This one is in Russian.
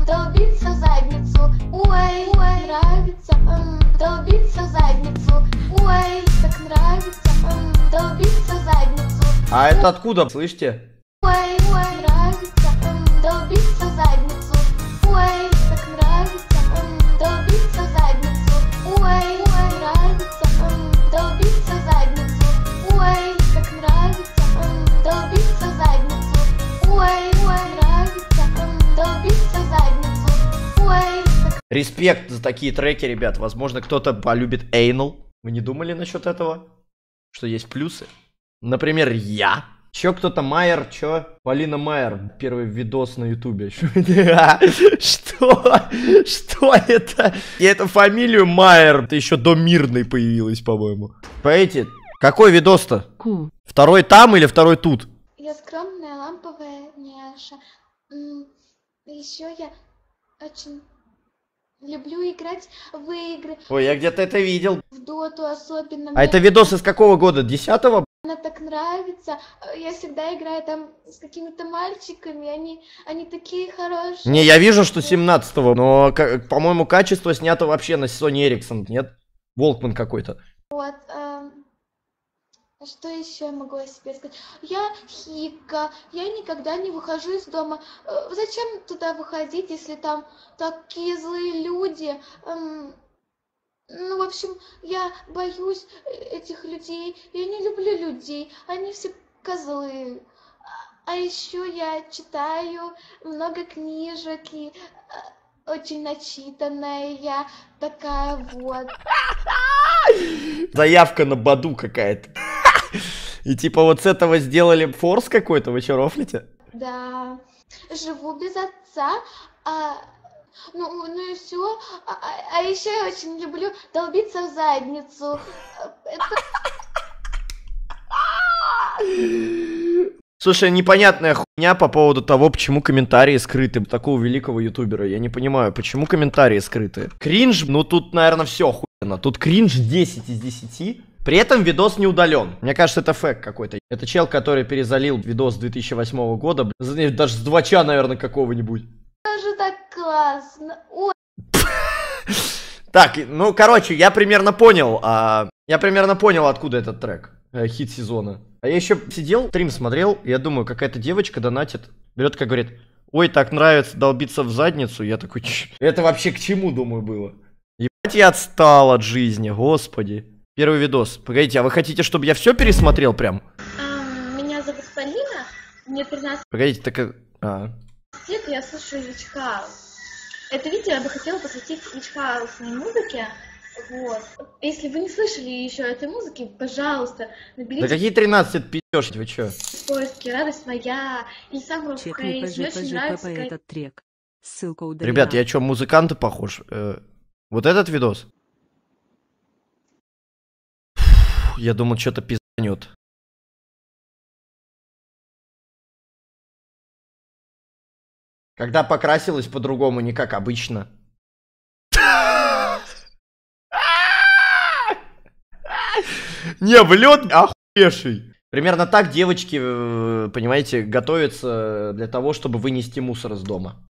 долбиться в задницу. Ой, нравится, долбиться в задницу. Ой, так нравится, долбиться в задницу. А это откуда, слышите? Ой, нравится, долбиться в задницу. Ой, так нравится, долбиться в задницу. Ой, нравится, долбиться в задницу. Ой, так нравится, долбиться в задницу. Ой, нравится, долбиться в задницу. Ой. Респект за такие треки, ребят. Возможно, кто-то полюбит Anal. Вы не думали насчет этого? Что есть плюсы? Например, я. Чё кто-то Майер, чё? Полина Майер, первый видос на ютубе. Что? Что это? И эту фамилию Майер, это еще до Мирной появилась, по-моему. Поэти, какой видос-то? Второй там или второй тут? Я скромная, ламповая няша. Еще я очень люблю играть в игры. Ой, я где-то это видел. В доту особенно. А это видос из какого года? 10-го? Она так нравится. Я всегда играю там с какими-то мальчиками. Они такие хорошие. Не, я вижу, что 17-го, но, по-моему, качество снято вообще на Sony Ericsson, нет? Волкман какой-то. Вот. Что еще я могу о себе сказать? Я хика, я никогда не выхожу из дома. Зачем туда выходить, если там такие злые люди? Ну, в общем, я боюсь этих людей. Я не люблю людей. Они все козлы. А еще я читаю много книжек и очень начитанная я такая вот. Заявка на Баду какая-то. И типа вот с этого сделали форс какой-то, вы чё, рофлите? Да. Живу без отца. Ну и все. А еще я очень люблю долбиться в задницу. Слушай, непонятная хуйня по поводу того, почему комментарии скрыты такого великого ютубера. Я не понимаю, почему комментарии скрыты. Кринж, ну тут, наверное, все охуенно. Тут кринж 10 из 10. При этом видос не удален. Мне кажется, это фэк какой-то. Это чел, который перезалил видос 2008 года. Даже с 2ча, наверное, какого-нибудь. Даже так классно. Ой. Так, ну, короче, я примерно понял, откуда этот трек. Хит сезона. А я еще сидел, стрим смотрел, и я думаю, какая-то девочка донатит, берет, как говорит, ой, так нравится долбиться в задницу. Я такой, это вообще к чему, думаю, было? Ебать, я отстал от жизни, господи. Первый видос. Погодите, а вы хотите, чтобы я все пересмотрел прям? Меня зовут Полина, мне 13 Погодите, так... лет, я слушаю Witch House. Это видео я бы хотела посвятить Witch House музыке. Вот. Если вы не слышали еще этой музыки, пожалуйста, наберите... Да какие 13 лет пи***ешь, вы чё? Поиски «Радость моя» или «Summer of Praise». Мне очень нравится этот трек. Ссылка удалена. Ребят, я чё, музыканты похож? Вот этот видос? Я думал, что-то пизданет. Когда покрасилась по-другому, не как обычно. Не, влет охуевший. Примерно так девочки, понимаете, готовятся для того, чтобы вынести мусор из дома.